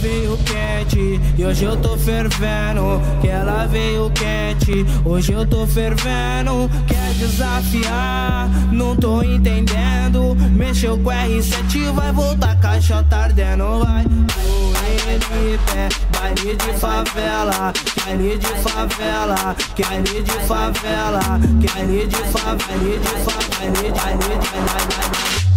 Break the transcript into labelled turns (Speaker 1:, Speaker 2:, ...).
Speaker 1: veio quente e hoje eu tô fervendo. Que ela veio quente, hoje eu tô fervendo. Quer desafiar? Não tô entendendo. Mexeu com R7, vai voltar caixota ardendo. Vai, baile de favela, baile de favela, baile de favela, baile de favela, baile de favela, baile de favela.